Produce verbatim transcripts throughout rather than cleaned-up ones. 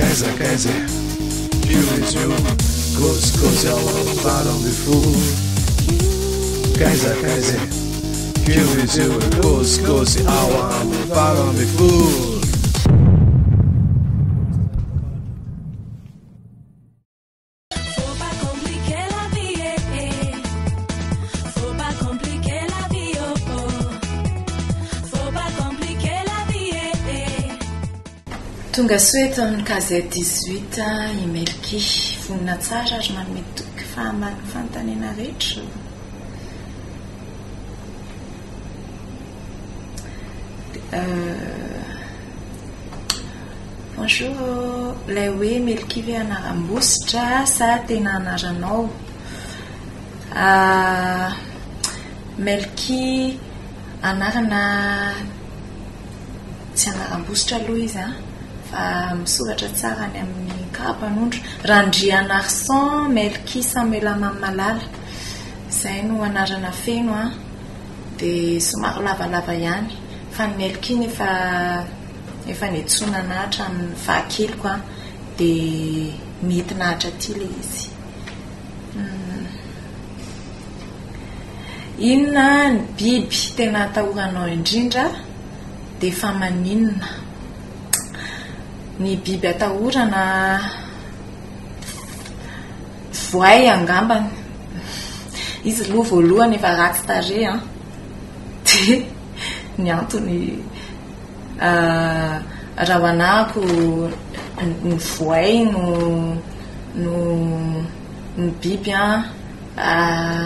kaiza kaiza Kiwizio Kosi kosi awa Falando e fogo Kaiza kaiza Kiwizio Kosi kosi awa Falando e fogo Tonga soeto amin'ny gazette dix-huit imelky vonina tsara ary manome toky fahamany fanontaniana rehetra. Euh, bonjour, ilay hoe Melky ve anaram-bositra sa tena anaranao? Uh, Melky anarana tsy anaram-bositra aloha izy a. Misoratra tsara ny amin'ny kapanondro Randriana Arsan Melky Samela Mamalala izay no anarana feno a dia somary lavalava ihany fa ny Melky nefa efa netsona nahatra amin'ny fahakeloko a dia mety nahatra aty le izy. hmm. Inona ny biby tena atahoranao indrindra dia fa maninona? Ny biby atahorana voay angambany izy aloha voalohany efa ratsy tarehy a dia ny antony uh, raha hoanahako ny voay no no ny biby a uh,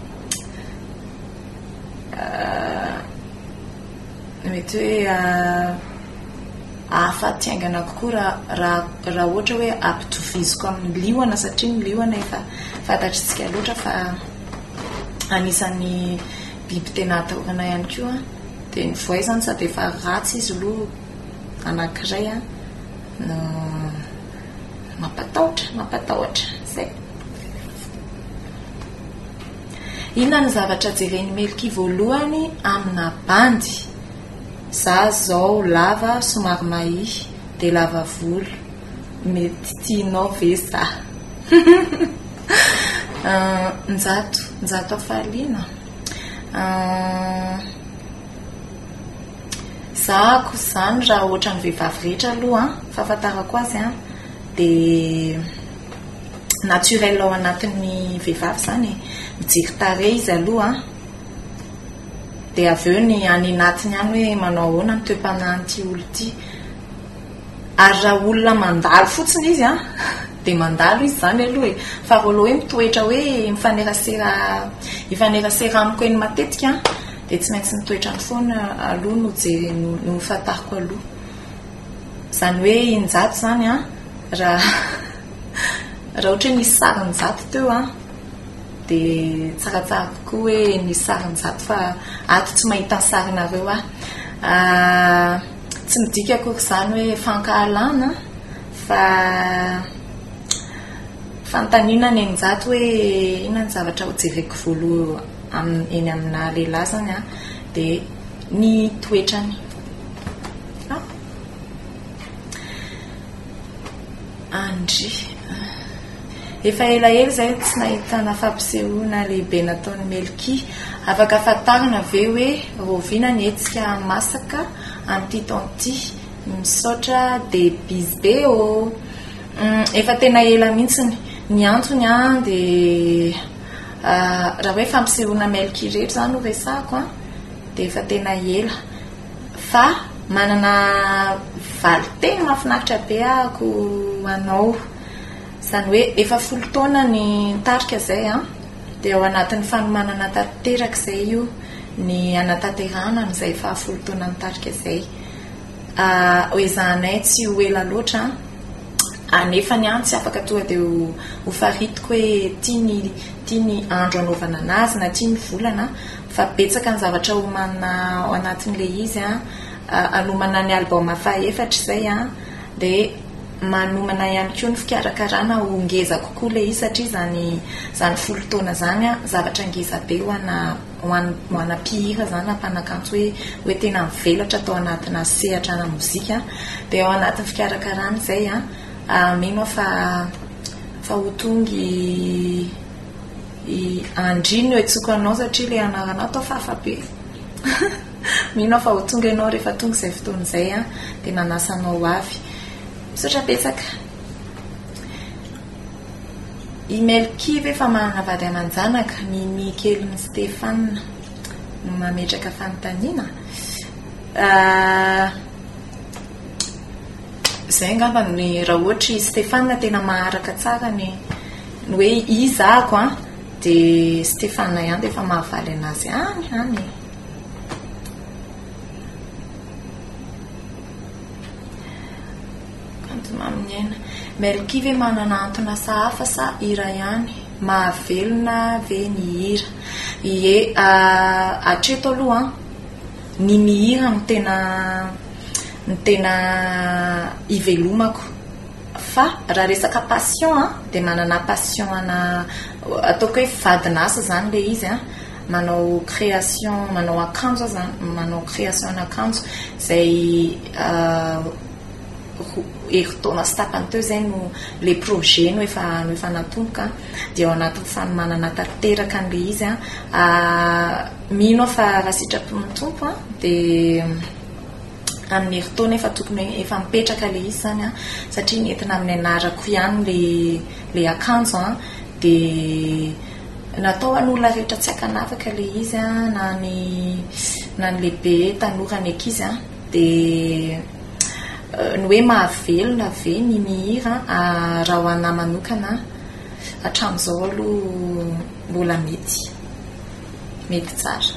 uh, mety hoe uh, ahafaty aingana kokoa raha raha ohatra hoe ampitoviziko amin'ny liona satria ny liona efa fantatritsika loatra fa anisan'ny biby tena atahorana ihany koa dia ny voay zany sady efa ratsy izy aloha anankiray a no mampatahotra mampatahotra zay. Inona ny zavatra jeren'ny Melky voalohany amina bandy? Za zao lava somary mahi dia lava volo mety tianao ve za? uh, njato njato afaliana uh, zahako zany raha ohatra ny vehivavy rehetra aloha fahafantarako azy a dia naturel ao anatin'ny vehivavy zany mijery tarehy izy aloha dia avy eo ny any anatiny any hoe manao ahoana ny toe-panahy'ity olo ity ary raha olona mandalo fotsiny izy a dia mandalo izy zany aloha e fa rolo hoe mitoetra hoe mifanerasera mifanerasera amiko eny matetika dia tsy maintsy mitoetra ny foana aloha no jery no fatariko aloha zany hoe injato zany a raha raha ohatra nisy sarin-jato teo a dia tsaratsara kokoa hoe nisy sarin-jato fa ato tsy mahita ny sarinareo ah tsy midika akory zany hoe fankahalana fa fantaniana ny anjato hoe inona ny zavatra ho jereko voaloha eny amina lehilahy zany a dia ny toetrany. Andry efa elaela zay tsy nahitana fampisehoana lehibe nataon'ny Melky afaka fatarina ve hoe roviana ny hetsika masaka amin'ity taon'ity misaotra dia bizy be o. Efa tena ela mihitsy ny antony a dia raha hoe fampisehoana Melky rehetra zany ho resahako a dia efa tena ela fa manana valy tena mahafinaritra be ahako anao zany hoe efa folo taona ny tarika zay a dia ao anatin'ny fanomanana tanteraka izay io ny anatanterahana n'izay efa folo taona ny tarika izay hoezahanay tsy ho ela loatra anefa ny any tsy afaka tonga dia ho faritiko hoe tiany tiany andro anaovana anazy na tiany volana fa betsaka ny zavatra homanina ao anatin'ilay izy a anomana ny album fahaefatra izay a dia manomana ihany koa ny fikarakarana ho ngeza kokoa ilay izy satria zany zany folo taona zany a zavatra ngeza be ho ana ho ana mpihira zany ampanakanto hoe hoe tena mivelatra atao anatina sehatra na mozika dia ao anatin'ny fikarakarana izay a mino fa fa ho tongy andriny hoe tsoko anao satria le anaranao atao fafabe mino fa ho tonga ianao rehefa tonga izay fotoan'izay a dia nanasanao avy misaotra betsaka i Melky ve fa manana vady aman-janaka ny Mikeliny Stéphane no mametraka fanontaniana izay ngamba ny raha ohatra i Stéphane tena maharaka tsara ny hoe izako a dia Stéphane ihany dia efa mahavaly anazy any any kanto maminena Melky ve manana antona sahafa sa hira ihany mahavelona ve ny hira ie hatreto aloha ny mihira no tena ny tena ivelomako fa raha resaka passion a dia manana passion ana ataoko hoe vadinasa zany le izy a manao création manao akanjo zany manao création akanjo izay eritaona sy tapany teo zay no le projet no efa no efa natomboka dia ao anatin'ny fanomanana tanteraka an'le izy a mino fa raha sitrapon'ny tompo a dia amin'ny eritaona efa tokony efa mipetraka le izy zany a satria nentina amin'ny anarako ihany le le akanjo a dia natao an'olona rehetra tsy akanafaka le izy a na ny na ny lehibe tanora ny ankizy a dia ny hoe mahavelona ve ny mihira raha ho anahy manokana hatramin'izao aloha mbola mety mety tsara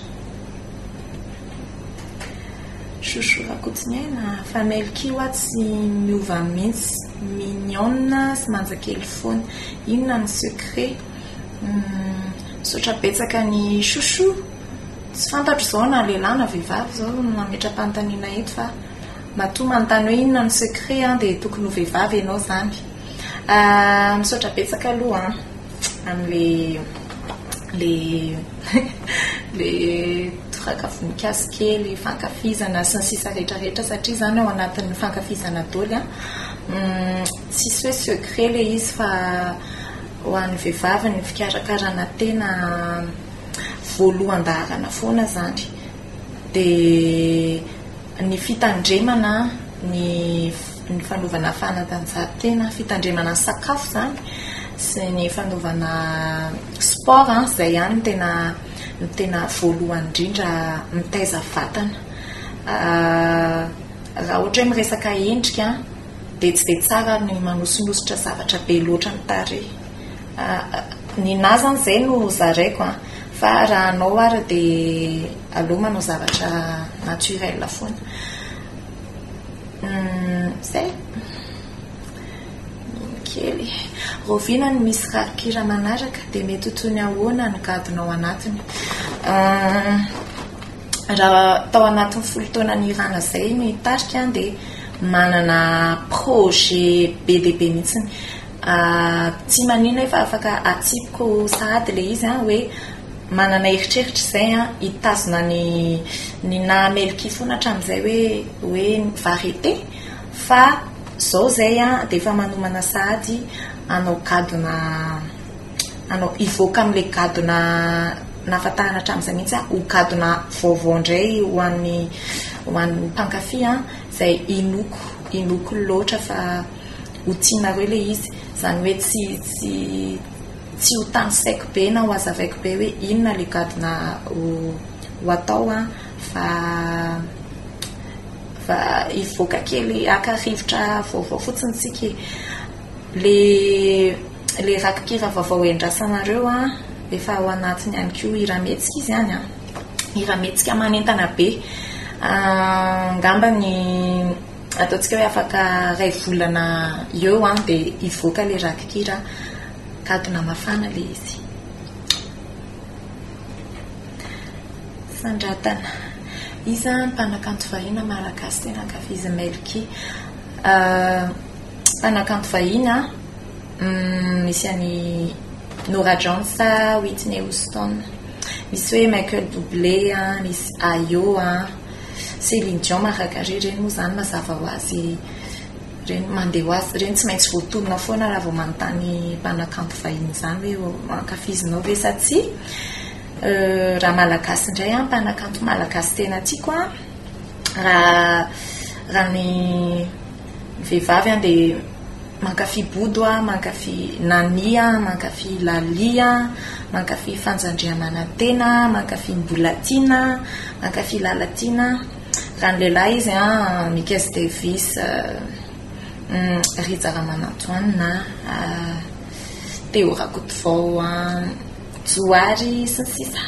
chouchou rakotsiny aina fa Melky hoa tsy miova mihitsy mignonne sy manjakely foana inona ny secret misaotra betsaka ny chouchou tsy fantatro izao na lehilahy na vehivavy zao nametra-panontaniana eto fa matoa manontany hoe inona ny secret a dia tokony ho vehivavy ianao zany misaotra betsaka aloha amin'le le le toraka-voninkazo kely fankafizana sy ny sisa rehetrarehetra satria zany ao anatin'ny fankafizana daoly a tsisy hoe secret le izy fa ho an'ny vehivavy ny fikarakarana tena voalohan-daharana foana zany dia ny fitandremana ny ny fanaovana fanatanjahantena fitandremana sakafo zany sy ny fanaovana sport a izay ihany ny tena ny tena voalohany indrindra mitaiza vatana raha ohatra hoe miresaka endrika dia tsy dia tsara ny manosinosotra zavatra be loatra ny tarehy ny nahy zany izay no zaraiko a fa raha anao ary dia aleo manao zavatra naturel foana zay kely rovina ny misy karakira manaraka dia mety ho toy ny ahoana ny gadonao anatiny raha tao anatin'ny folo taona ny irana izay no hitarika dia manana projet be dia be mihitsiny tsy manina efa afaka atsipiko sahady le izy a hoe manana eritreritra izay a hitazona ny ny na Melky foana hatramin'izay hoe hoe varieté fa zao zay a dia efa manomana sahady anao gadona anao ivoaka amin'le gadona nafatahana hatramin'izay mihitsy a ho gadona vaovao indray ho an'ny ho an'ny mpankafy a izay inoko inoko loatra fa ho tianareo le izy zany hoe tsy tsy tsy ho tany saiko be na ho azavaiko be hoe inona le gadona ho atao a fa fa ivoaka kely aka rivotra vaovao fotsiny tsika le le rakikira vaovao endrasanareo a efa ao anatiny ihany koa irametsika izy ihany a irametsika manentana be ngamba ny ataontsika hoe afaka ray volana eo a dia ivoaka le rakikira gadona mafana le izy sandratana iza mpanakanto vahina malagasy tena ankafizy Melky mpanakanto vahina misy any Norah Jones, Whitney Houston, misy hoe Michael Bublé, misy Ayo, Céline Dion, maraka ireny moa zany mazava ho azy reny mandeha ho azy reny tsy maintsy voatonona foana raha vao manontany mpanakanto vahiny izany hoe mankafizinao ve sa tsy. Raha malagasy indray a mpanakanto malagasy tena tiako a raha raha ny vehivavy a dia mankafy bodo a mankafy nani a mankafy lali a mankafy fanjandriamanantena mankafy mbolatina mankafy lalatina. Raha ny lehilahy izy a Miles Davis Riza Ramanatoanina Teo Rakotovao a Johary sy ny sisa.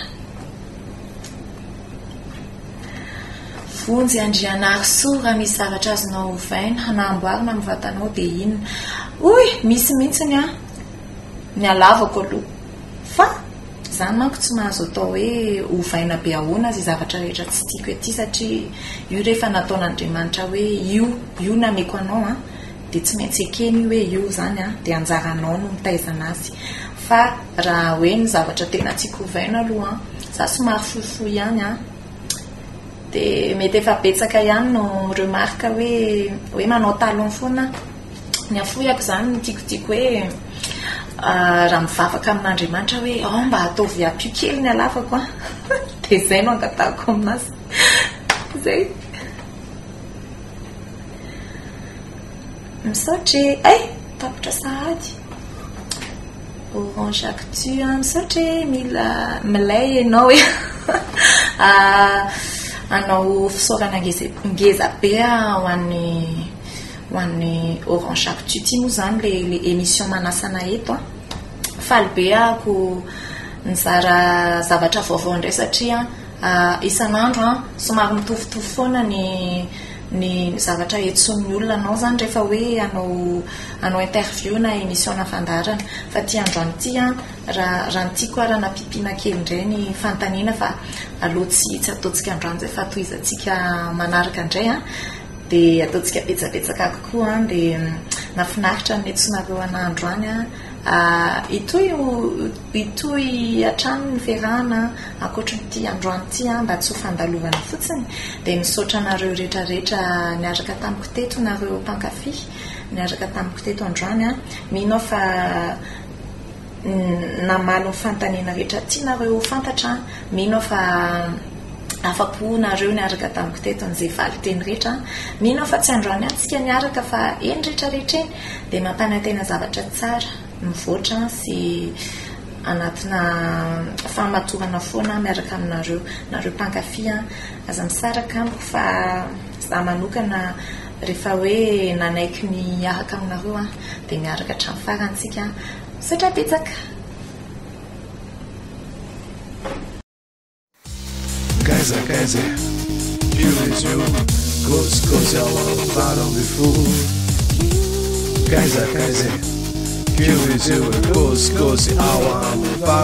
Vonjy Andrianarso raha misy zavatra azonao ovaina hanamboarina amin'ny vatanao dia inona. Oy misy mihitsiny a ny alavako aloha fa zany manko tsy mahazo atao hoe ovaina be ahoana azy zavatra rehetra tsy tiako ety satria io rehefa nataon'Andriamanitra hoe io io nameko anao a dia tsy maintsy ekeny hoe io zany a dia anjaranao no mitaizana azy. Fa raha hoe ny zavatra tena tiako ovaina aloha za somary fohifohy ihany a dia mety efa betsaka ihany no remarque hoe hoe manao talon foana ny afohako zany no tiakotiako hoe raha mivavaka amin'Andriamanitra hoe ao mba ataovy apio kely ny alavako a dia izay no angatahako aminazy zay. Misaotra ay tapitra sahady Orange Actu a misaotra mila milay ianao hoe anao fisaorana ngeza be ho an'ny ho an'ny Orange Actu ty moa zany le le émission manasana eto a faly be ako nizara zavatra vaovao indray satria isan'andro a somary mitovitovy foana ny ny zavatra etson'ny olona anao zany rehefa hoe anao anao interview na émission na fandarana fa ty androany ty a raha raha ny tiako raha nampipina kely indray ny fantaniana fa aloha tsy tsy ataontsika androany zay fa tohizantsika manaraka indray a dia ataontsika betsabetsaka kokoa a dia nafinaritra ny etsonareo an'androany a itoy itoy hatrany ny fiarahana ankoatra n'ity androany ty a mba tsy ho fandalovana fotsiny dia misaotra anareo rehetrarehetra niaraka tamiko teto nareo mpankafy niaraka tamiko teto androany a minao fa namalo ny fantaniana rehetra tianareo fantatra minao fa afapo nareo niaraka tamiko teto n'izay valiteny rehetra minao fa tsy androany antsika niaraka fa eny rehetrarehetra eny dia mampanantena zavatra tsara mivoatra sy anatina famatorana foana miaraka aminareo nareo mpankafy a aza misaraka amiko fa za manokana rehefa hoe nanaiky ny araka aminareo a dia miaraka hatramin'ny farantsika misaotra betsaka. Kaiser, Kaiser, più di giù, cos così alla mano di fu. Kaiser, Kaiser, più di giù, cos così alla mano